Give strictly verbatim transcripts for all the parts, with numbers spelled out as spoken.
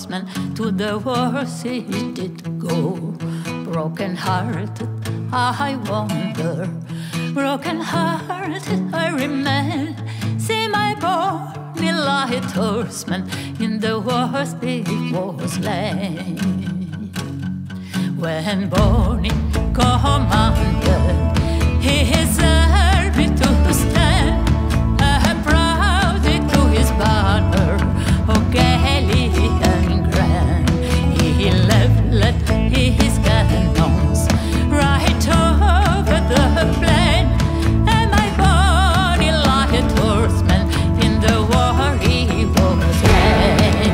horseman, to the wars he did go. Broken hearted, I wonder, broken hearted I remain. See my Bonny light horseman, in the wars he was slain. When Bonny commanded his army to stand, proudly to his banner, oh gayly and grand, he leveled his cannons right over the plain, and my Bonny light horseman, in the war he was slain.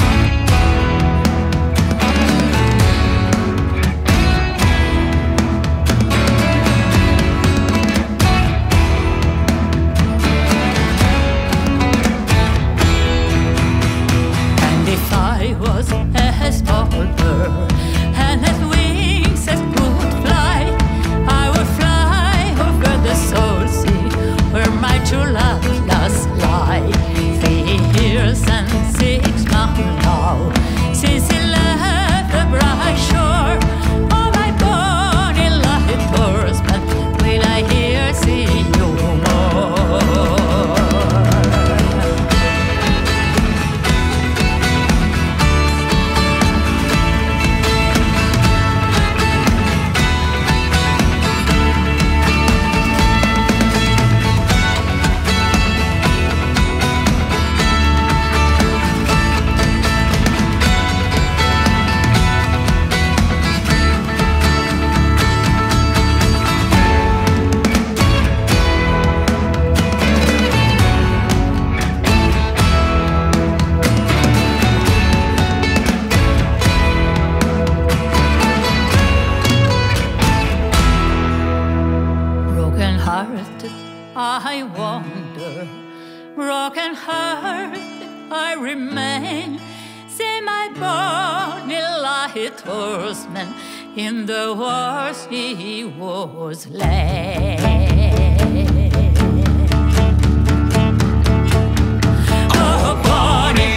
Was a small bird, and his wings as could fly, I would fly over the salt sea, where my true love does lie. Three years and six months now, since he left the bright shore. Oh, my Bonny light horseman, will I hear see you more? I wonder, broken hearted I remain. See my Bonny light horseman, in the wars he was slain. Oh, Bonny